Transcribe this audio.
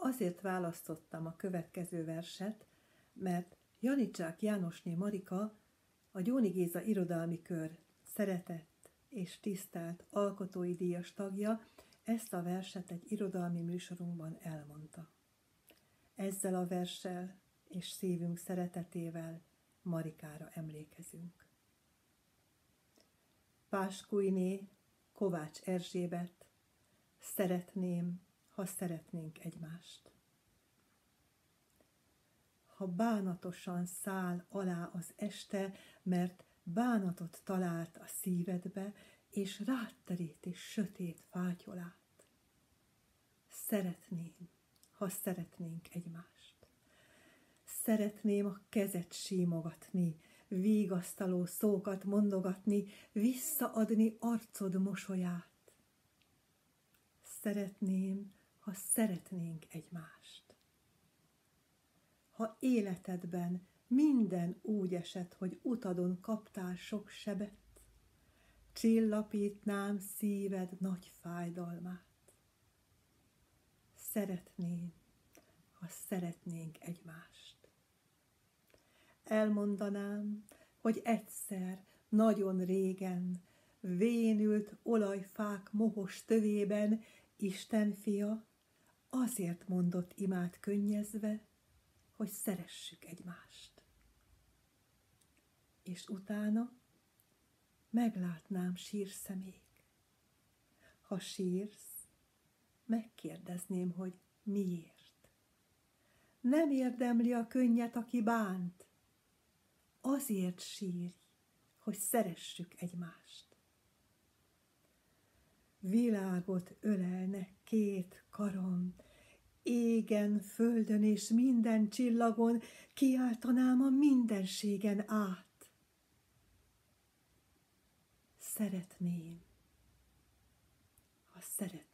azért választottam a következő verset, mert Janicsák Jánosné Marika, a Gyóni Géza Irodalmi Kör szeretett és tisztelt alkotói díjas tagja, ezt a verset egy irodalmi műsorunkban elmondta. Ezzel a verssel és szívünk szeretetével Marikára emlékezünk. Páskújné, Kovács Erzsébet, szeretném, ha szeretnénk egymást. Ha bánatosan száll alá az este, mert bánatot talált a szívedbe, és rád teríti sötét fátyolát. Szeretném, ha szeretnénk egymást. Szeretném a kezed símogatni, vigasztaló szókat mondogatni, visszaadni arcod mosolyát. Szeretném, ha szeretnénk egymást. Ha életedben minden úgy esett, hogy utadon kaptál sok sebet, csillapítnám szíved nagy fájdalmát. Szeretném, ha szeretnénk egymást. Elmondanám, hogy egyszer, nagyon régen, vénült olajfák mohos tövében Isten fia azért mondott imát könnyezve, hogy szeressük egymást. És utána meglátnám sírszemég. Ha sírsz, megkérdezném, hogy miért. Nem érdemli a könnyet, aki bánt. Azért sírj, hogy szeressük egymást. Világot ölelnek két karom, égen, földön és minden csillagon, kiáltanám a mindenségen át. Szeretném, ha szeretnénk